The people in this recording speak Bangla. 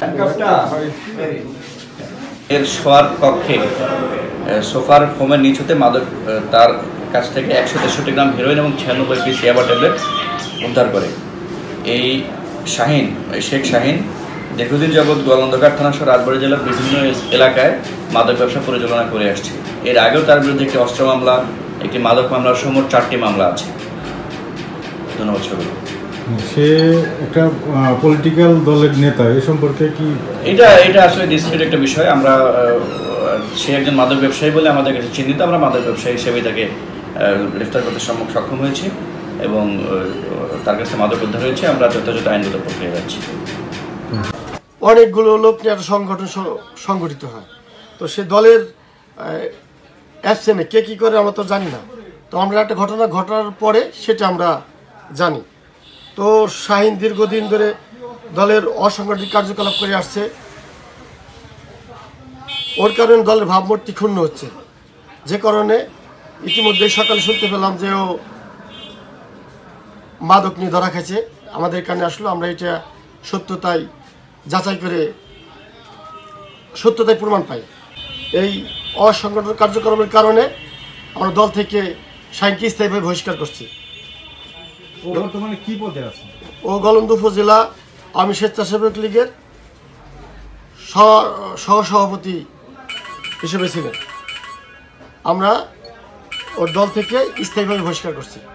এর শোয়ার কক্ষে সোফার ফোমের নিচ হতে মাদক তার কাছ থেকে 163 গ্রাম হেরোইন এবং 96 পিস ইয়াবা ট্যাবলেট উদ্ধার করে। এই শেখ শাহিন দীর্ঘদিন যাবৎ গোয়ালন্দকার থানা সহ রাজবাড়ী জেলার বিভিন্ন এলাকায় মাদক ব্যবসা পরিচালনা করে আসছে। এর আগেও তার বিরুদ্ধে একটি অস্ত্র মামলা, একটি মাদক মামলা সহ মোট 4টি মামলা আছে। ধন্যবাদ সবাই। সে একটা পলিটিক্যাল দলের নেতা, এ সম্পর্কে কি? এটা আসলে ডিসপিউটেড একটা বিষয়। আমরা সে একজন মাদক ব্যবসায়ী বলে আমাদের কাছে চিহ্নিত, আমরা মাদক ব্যবসায়ী হিসেবে তাকে গ্রেফতার করতে সক্ষম হয়েছি এবং তার কাছে মাদক উদ্ধার হয়েছে। আমরা যথাযথ আইনগত প্রক্রিয়া যাচ্ছি। অনেকগুলো লোক নিয়ে একটা সংগঠন সংগঠিত হয়, তো সে দলের অ্যাবসেন্টে কে কী করে আমরা তো জানি না। তো আমরা একটা ঘটনা ঘটার পরে সেটা আমরা জানি। তো শাহিন দীর্ঘদিন ধরে দলের অসংগঠিত কার্যকলাপ করে আসছে, ওর কারণে দলের ভাবমূর্তি ক্ষুণ্ণ হচ্ছে, যে কারণে ইতিমধ্যে সকালে শুনতে পেলাম যে ও মাদক নিয়ে ধরা খাইছে। আমাদের কানে আসলো, আমরা এটা সত্যতাই যাচাই করে সত্যতাই প্রমাণ পাই। এই অসংগঠিত কার্যক্রমের কারণে আমরা দল থেকে শাহিনকে স্থায়ীভাবে বহিষ্কার করছি। বর্তমানে কি পদে আছে? ও গোয়ালন্দ উপজেলা আওয়ামী স্বেচ্ছাসেবক লীগের সহসভাপতি হিসেবে ছিলেন। আমরা ওর দল থেকে স্থায়ীভাবে বহিষ্কার করছি।